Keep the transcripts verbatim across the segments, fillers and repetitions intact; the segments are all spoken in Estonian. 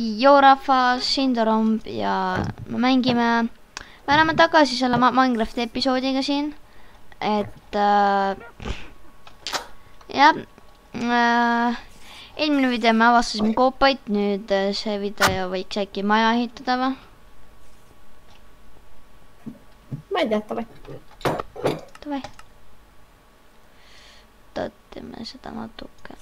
Joo rahvas, siin Toromb ja me mängime, me oleme tagasi selle Minecrafti episoodiga siin, et äh, jah, äh, eelmine video me avastasime koopaid, nüüd see video võiks äkki maja ehitada või? Ma ei tea, tavai. Tavai. Tõttime seda natuke.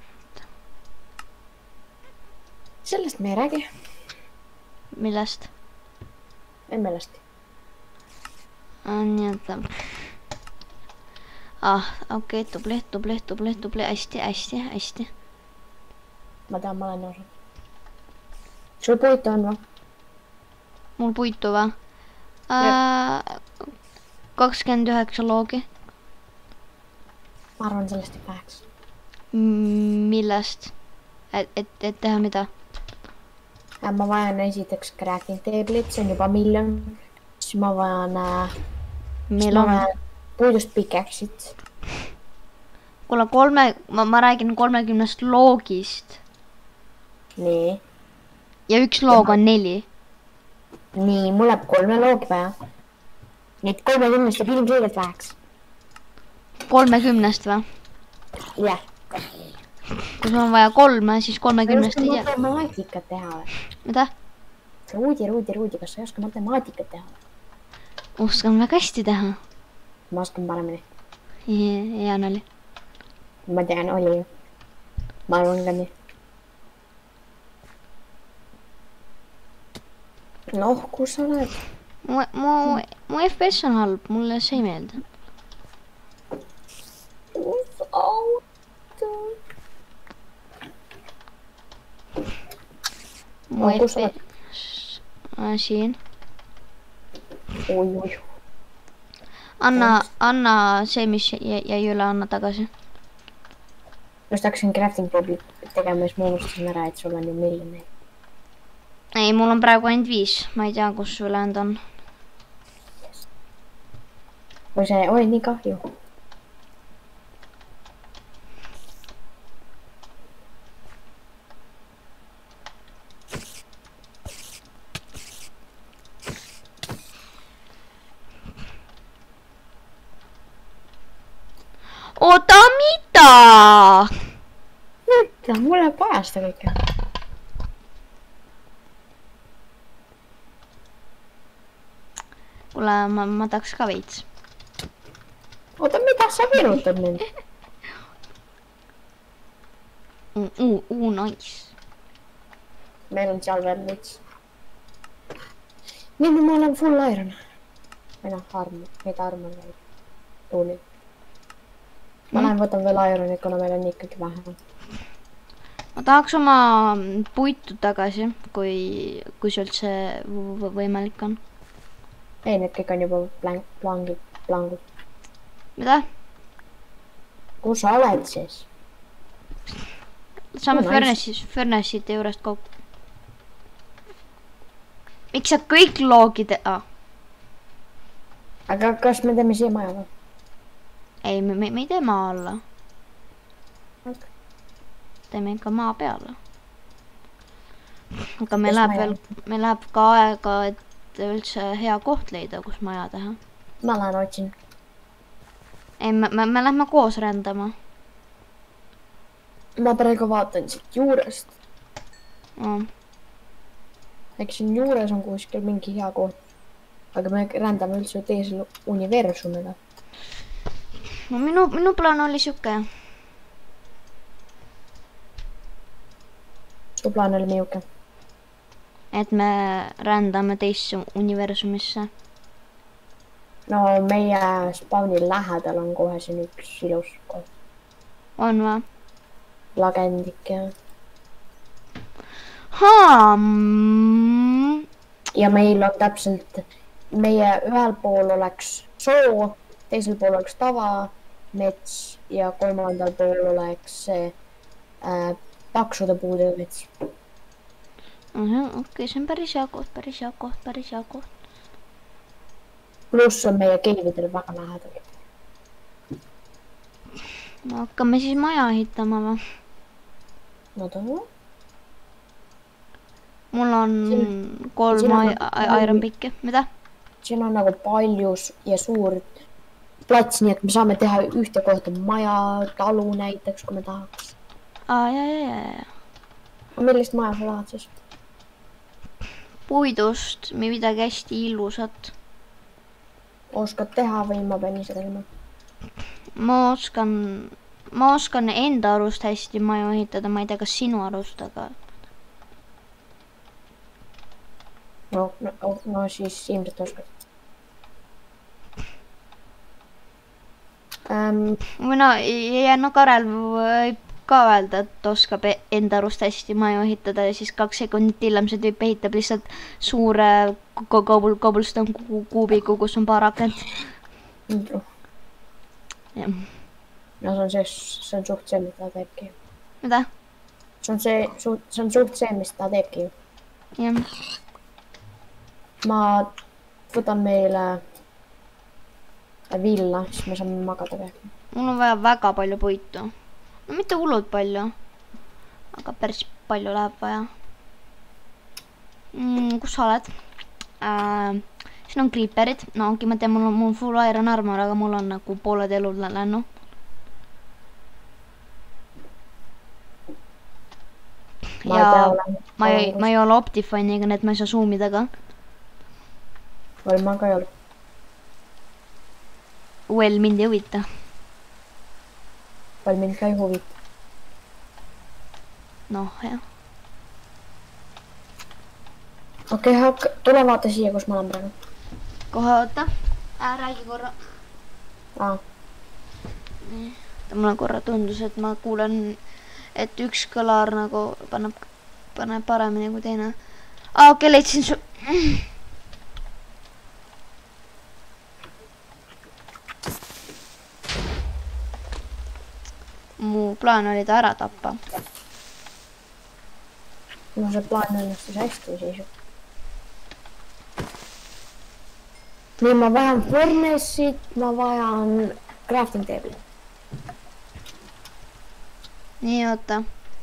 Sellest me ei räägi. Millest? Ei millest. Nii et... Ah, okei, okay, tubli, tubli, tubli, tubli, hästi, hästi, hästi. Ma tean, ma olen nõus. Sul puitu on või? Mul puitu või? Äh, kakskümmend üheksa loogi. Ma arvan, sellest ei väheks. Millest? Et, et, et teha mida? Ma vajan esiteks crafting table'it, see on juba miljon. Siis ma vajan, Meil on... vajan puidust pikeksit. Kuule, kolme, ma, ma räägin kolmekümnest loogist. Nii. Ja üks loog on neli. Nii, mul läheb kolme loogi vaja. Nüüd kolmekümnest ja ilmselgelt väheks. kolmekümnest või? Jah. Kui sul on vaja kolme, siis kolmekümnest ei jää. Sa ei oska matemaatikat teha või? Mida? Ruudi, Ruudi, Ruudi, kas sa ei oska matemaatikat teha või? Oskan väga hästi teha. Ma oskan paremini. Hea nali. Ma tean, oli ju. Ma arvan ka nii. Noh, kus sa oled? Mu, mu, mu F P S on halb, mulle see ei meelda. Mu No, F P S on siin. Oi, oi. Anna, anna see, mis jäi üle, anna tagasi. Just hakkasin crafting table'it tegema, siis ma unustasin ära, et sul on ju miljoneid. Ei, mul on praegu ainult viis. Ma ei tea, kus ülejäänud on. Või see, oi, nii kahju. Oota, mida? Mõtle, mulle vaja seda kõike. Kuule, ma, ma tahaks ka veits. Oota, mida sa virutad nüüd? Uu, uu, nice. Meil on seal veel veits. Nüüd ma olen full iron. Või noh, arm, mida arm on veel. Tuuli. Ma lähen võtan veel ironit, kuna meil on ikkagi vähe. Ma tahaks oma puitu tagasi, kui, kui see üldse võimalik on. Ei, need kõik on juba plank, plangid, plangud. Mida? Kus sa oled siis? Saame No, nice. Furnace'ite juurest kokku. Miks sa kõik loogid... Ah. Aga kas me teeme siia maja või? Ei, me, me, me ei tee maa alla. Okay. Teeme ikka maa peale. Aga meil Kes läheb maja? veel, meil läheb ka aega, et üldse hea koht leida, kus maja teha. Ma lähen otsin. Ei, me, me, me lähme koos rändama. Ma praegu vaatan siit juurest. No. Eks siin juures on kuskil mingi hea koht. Aga me rändame üldse teisel universumile. No minu, minu plaan oli siuke. Su plaan oli miuke. Et me rändame teisse universumisse. No meie spawnil lähedal on kohe siin üks ilus koht. On va? Lagendik ja... Haa! Ja meil on täpselt... Meie ühel pool oleks soo, teisel pool oleks tava, mets ja kolmandal pool oleks see äh, paksude puude mets. Okei, okay, see on päris hea koht, päris hea koht, päris hea koht. Pluss on meie keevidel väga lähedal. No hakkame siis maja ehitama või? No too. mul on siin, kolm siin on Iron Picki, mida? Siin on nagu palju ja suur plats, nii et me saame teha ühte kohta maja, talu näiteks, kui me tahaks. Aa, ja, ja, ja, ja. Millist maja sa tahad siis? Puidust, midagi hästi ilusat. Oskad teha või ma pean ise tegema? Ma oskan, ma oskan enda arust hästi maja ehitada, ma ei tea, kas sinu arust, aga... No, no, no siis ilmselt oskad. Um, või no, ja no Karel võib ka öelda, et oskab enda arust hästi maju ehitada ja siis kaks sekundit hiljem see tüüp ehitab lihtsalt suure cobblestone kuubiku, kus on paar akent. Ja. No see on see, see on suht see, mis ta teebki. Mida? See on see, see on suht see, mis ta teebki. Jah. Ma võtan meile villa, siis me saame magada käega. Mul on vaja väga palju puitu. No mitte hullult palju, aga päris palju läheb vaja. Mm, kus sa oled? Äh, siin on creeperid. No ongi, ma tean, mul on mul full iron armor, aga mul on nagu pooled elud lännu. Ma ja ei tea, ma ei, ma ei ole Optifiniga, nii et ma ei saa zoomida ka. Või ma ka ei ole. Well, mind ei huvita. Või mind ka ei huvita. Noh, jah. Okei, okay, tule vaata siia, kus ma olen praegu. Kohe oota. Äh, räägi korra. Aa. Nii. Mulle korra tundus, et ma kuulen, et üks kõlar nagu paneb, paneb paremini kui teine. Aa, okei, okay, leidsin su... Mu plaan oli ta ära tappa. No see plaan õnnestus hästi siis. Nii, ma vajan furnace'it, ma vajan crafting table. Nii, oota.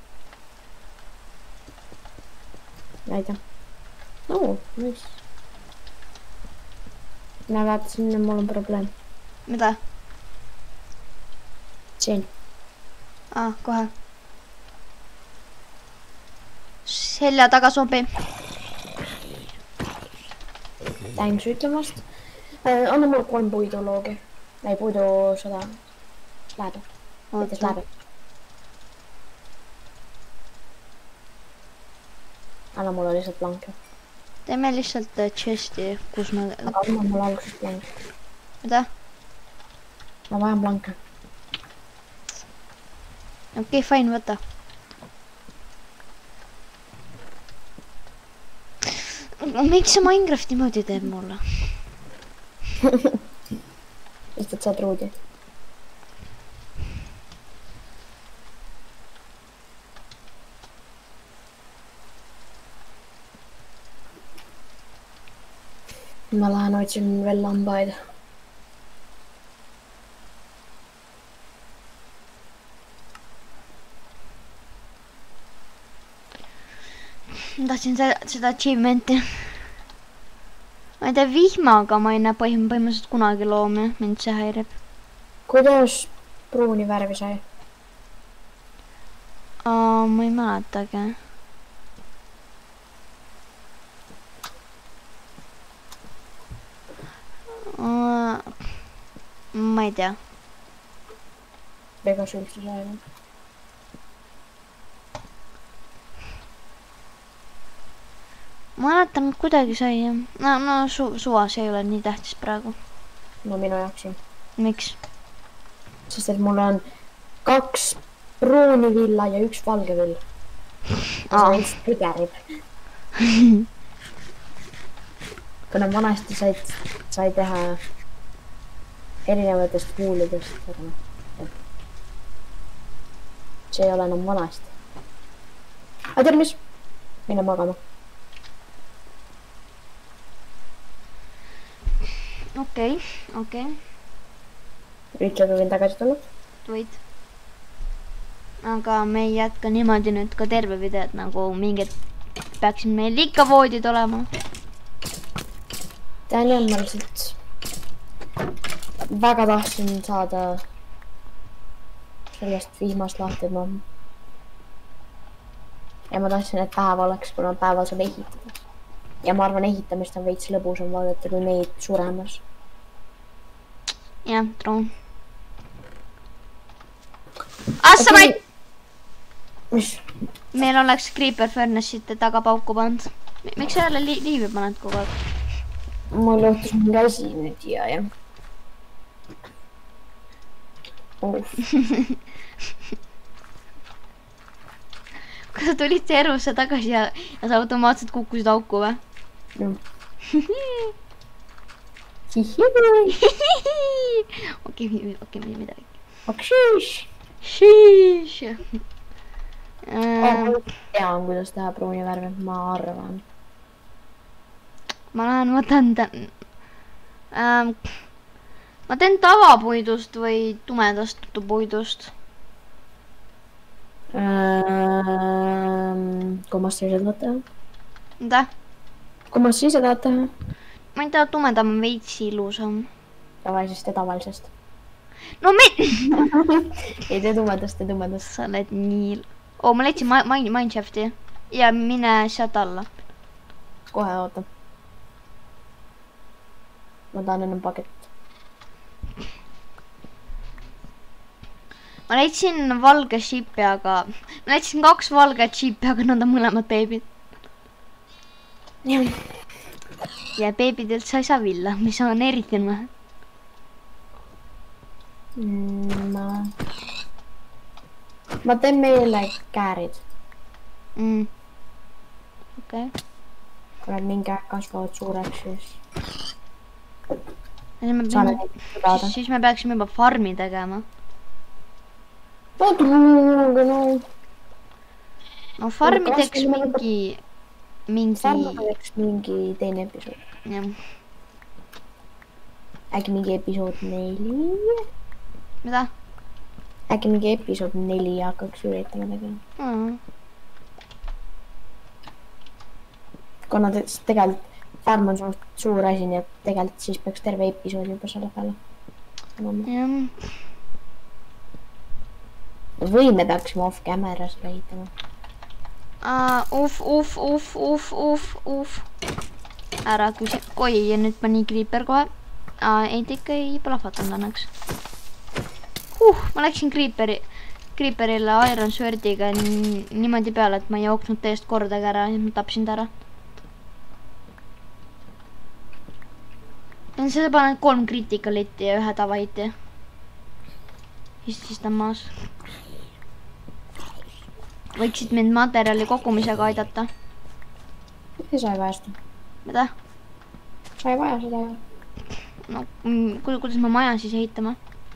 Näida. Oo, mis? Mina vaatasin, et mul on probleem. Mida? Siin. Ah, kohe. Selja taga sobi. Thanks ütlemast. Äh, anna mulle kolm puiduloogi. Ei, puidu seda lähebe. Võttes lähebe. Anna mulle lihtsalt blanke. Teeme lihtsalt chesti, kus ma... Aga anna mulle algusest blanke. Mida? Ma vajan blanke. Okei, okay, fine, võta. Miks see Minecraft niimoodi teeb mulle? Lihtsalt saad ruudi. Ma lähen otsin veel lambaid. Tahtsin seda, seda achievementi. Ma ei tea, vihmaga ma ei näe põhimõtteliselt kunagi loomi, mind see häirib. Kuidas pruuni värvi sai? Aa, ma ei mäletagi. Ma ei tea. Ega see üldse sai. Ma mäletan, et kuidagi sai. No, no su suvas ei ole nii tähtis praegu. No minu jaoks siin. Miks? Sest et mul on kaks pruuni villa ja üks valge vill. See lihtsalt pügerib. Kuna vanasti said, sai teha erinevatest kuulidest. See ei ole enam vanasti. Aga tervis! Mine magama. Okei, okei. Ütle, kui võin tagasi tulla? Võid. Aga me ei jätka niimoodi nüüd ka terve videot nagu mingid peaksid meil ikka voodid olema. tean jah, ma lihtsalt väga tahtsin saada sellest vihmast lahti, et ma ja ma tahtsin, et päev oleks, kuna päeval saab ehitada. Ja ma arvan, ehitamist on veits lõbusam vaadata kui meid suremas. jah, true. Assa ma ei... Mis? Meil oleks Creeper Furnace'ite taga pauku pand. Miks sa jälle li liivi paned kogu aeg? Mul juhtus mingi asi nüüd ja jah. Uff. Kui sa tulid servusse tagasi ja, ja sa automaatselt kukkusid auku või? No. okei, okei, midagi. Okshish! Shish! Ma tean, kuidas teha pruuni värvi, ma arvan. Ma lähen, ma teen ähm, ma teen tavapuidust või tumedast puidust. Ähm, kummas sa ise tahad teha? Mida? Kummas sa ise tahad teha? Ma ei tea, tumedam on veits ilusam. Tavalisest ja tavalisest. No me... ei tee tumedast ja tumedast. Sa oled nii... Oo, ma leidsin Mineshafti ja mine sealt alla. Kohe oota. Ma tahan enne pakett. Ma leidsin valge shipi, aga... Ma leidsin kaks valget shipi, aga nad on mõlemad beebid. Ja beebidelt sa ei saa villa, mis on eriti ma. Ma... Ma teen meile käärid. Mm. Okei. Okay. Kui nad mingi aeg kasvavad suureks, siis... Siis me, siis, siis me peaksime juba farmi tegema. No truuga, no... No farmi teeks mingi... Mingi... Farmi teeks mingi teine episood. Jah. Äkki mingi episood neli? Mida? Äkki mingi episood neli hakkaks üritama tegema. Mm. Kuna tegelikult farm on suht suur asi, nii et tegelikult siis peaks terve episood juba selle peale. Jah. Või me peaksime off camera seda ehitama. Uh, uff, uff, uff, uff, uff, uff. Ära küsi. Oi, ja nüüd pani Creeper kohe. Uh, ei, ta ikka ei plahvatanud õnneks. Uh, ma läksin Creeperi, Creeperile Iron Swordiga niimoodi peale, et ma ei jooksnud teest kordagi ära ja ma tapsin ta ära. Seda panen kolm kriitikalitti ja ühe tavahitti. Siis ta on maas. Võiksid mind materjali kogumisega aidata. Sa ei vaja seda. Mida? Sa ei vaja seda. No, kuidas ma maja siis ehitama?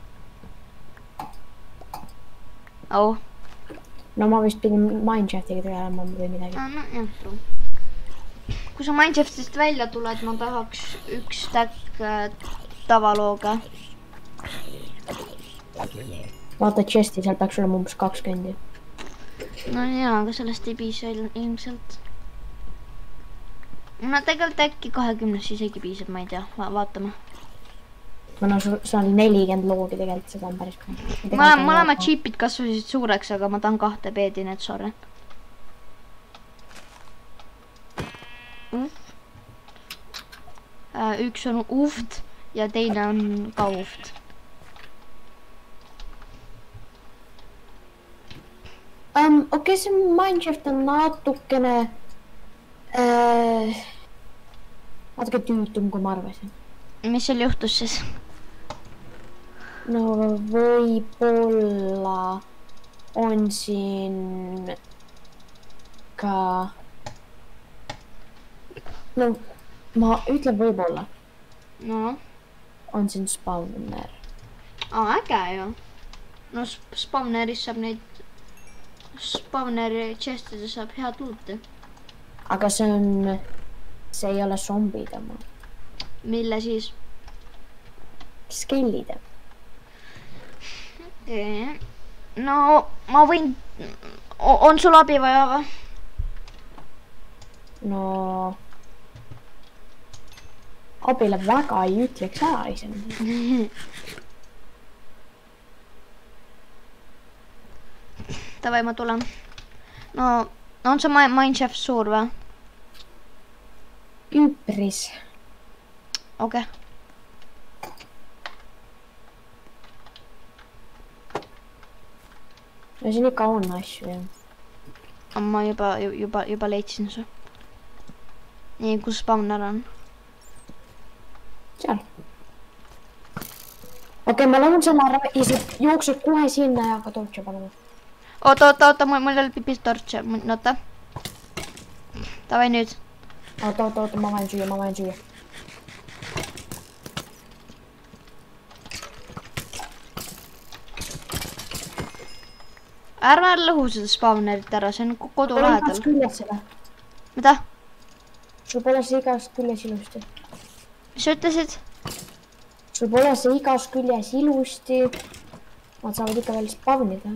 Oh. No ma vist pidin Mineshaftiga tegelema või midagi. Ah, no, jah, true. Kui sa Mineshaftist välja tuled, ma tahaks üks stack äh, tavalooga. Vaata chesti, seal peaks olema umbes kakskümmend. No jaa, aga sellest ei piisa ilmselt. No tegelikult äkki kahekümnest isegi piisab, ma ei tea, Va vaatame. No see on nelikümmend loogi tegelikult, seda on päris kahju. Ma olema chipid kasvasid suureks, aga ma tahan kahte beedi, need sorry. Uff. Üks on uft ja teine on ka uft. Um, okei, okay, see Mineshaft on natukene äh, natuke tüütum, kui ma arvasin. Mis seal juhtus siis? No võib-olla on siin ka... No, ma ütlen võib-olla. No? On siin spawner. Aa, äge ju. No spawneris saab neid... Spawneri chestide saab head luuti. Aga see on... See ei ole zombid oma. Mille siis? Skellide. Okay. No, ma võin... On sul abi vaja või? no abile väga ei ütleks ära isegi. Tavai, ma tulen. No, on see Mineshaft suur või? Üpris. Okei. No siin ikka on asju, jah. Ma juba, juba, juba leidsin su. Nii, kus spawner on? Seal. Okei, ma lähen selle ära ja sa jooksed kohe sinna ja ka tortse panema. Oota, oota, oota, mul, mul ei ole pipis tortse. Oota. Tavai nüüd. Oota, oota, oota, ma vajan süüa, ma vajan süüa. Ärme lõhu seda spawnerit ära, see on kodu lähedal. Igast küljes seda. Mida? Sul pole see igast küljes ilusti. Mis sa ütlesid? Sul pole see igast küljes ilusti. Nad saavad ikka veel spawnida.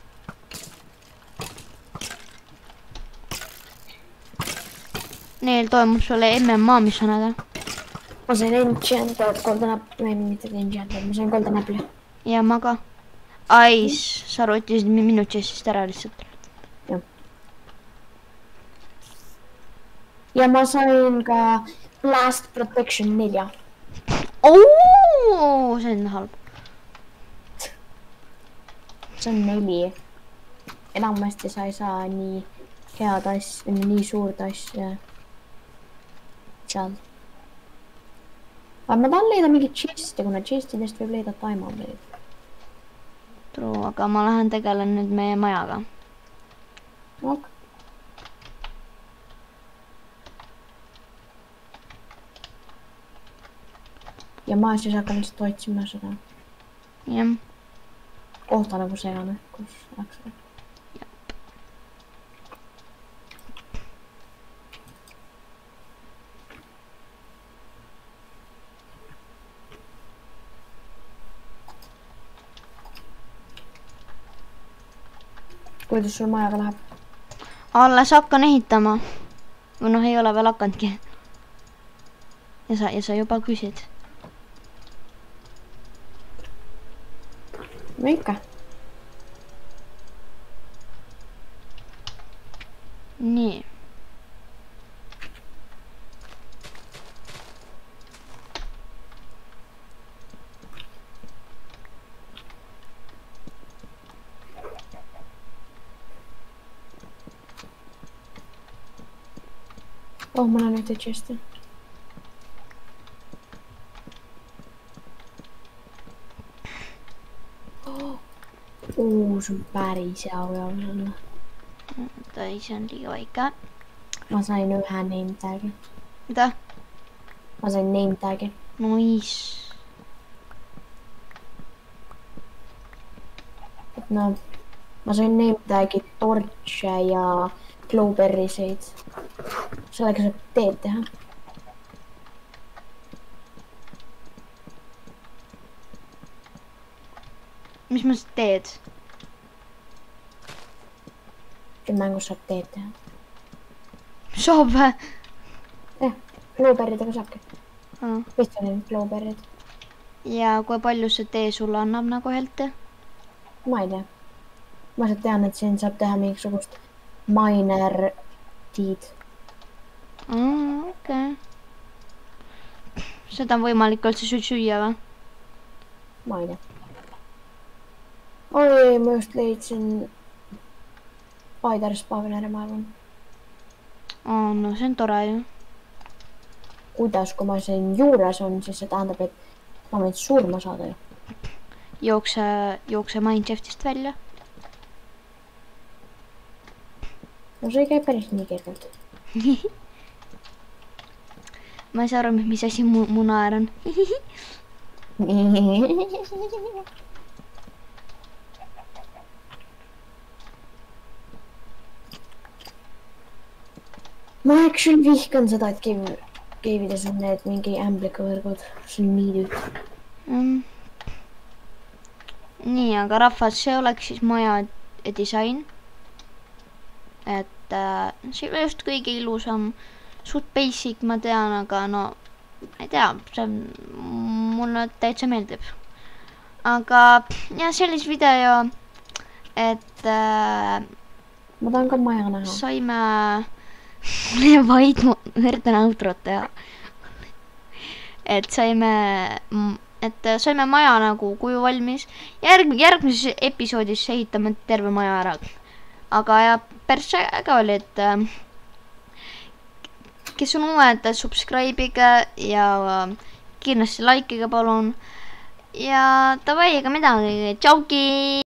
Neil toimub sulle M M A, mis sa näed? Ma sain enchanted golden apple, mitte enchanted, ma sain golden apple. Ja ma ka. Ais, sa rotisid minu chestist ära lihtsalt. Ja. Ja ma sain ka blast protection nelja. Ooo, see on halb. See on neli. Enamasti sa ei saa nii head asja, nii suurt asja. Seal. Aga ma tahan leida mingit chesti, kuna chestidest võib leida diamondeid. True, aga ma lähen tegelen nüüd meie majaga. Ok. Ja ma siis hakkan lihtsalt otsima seda. Jah. Kohta nagu segane, kus läks. Kuidas sul majaga läheb? Alles hakkan ehitama. Või noh, ei ole veel hakanudki. Ja sa, ja sa juba küsid. No ikka. Nii. Oh, ma näen ühte chesti. Oh, see on päris hea ujav. Ta ise on liiga väike. Ma sain ühe name tag'i. Mida? Ma sain name tag'i. Nice. Et no, ma sain name tag'i torche ja glowberryseid. Sellega saab teed teha. Mis ma siis teed? Mängus saab teed teha. Saab vä? Jah, glowberrydega saabki. Ah. Vist on need glowberryd. Ja kui palju see tee sulle annab nagu helte? Ma ei tea. Ma tean, et siin saab teha mingisugust miner tiid. Mm, okei. Okay. Seda on võimalik üldse süüa või? Ma ei tea. Oi, ma just leidsin Spider Spawneri, ma arvan. Oh, no see on tore ju. Kuidas, kui ma siin juures on, siis see tähendab, et ma võin surma saada ju. Jookse, jookse Mineshaftist välja. No see ei käi päris nii kergelt. Ma ei saa aru, mis asi mu, mu naer on. Ma actually vihkan seda, et cave, cave'ides on need mingi ämblikavõrgud. See on nii tüüt. Mm. Nii, aga rahvas, see oleks siis maja disain. Et äh, see on just kõige ilusam suht basic, ma tean, aga no ma ei tea, see mulle täitsa meeldib. Aga jah, sellis video, et äh, ma tahan ka maja näha. Saime vaid ma üritan outrot teha. Et saime, et saime maja nagu kuju valmis. Järg, järgmises episoodis ehitame terve maja ära. Aga ja päris äge oli, et äh, kes on uued, subscribe'ige ja kindlasti like'iga palun. Ja davai, ega midagi. Tšauki!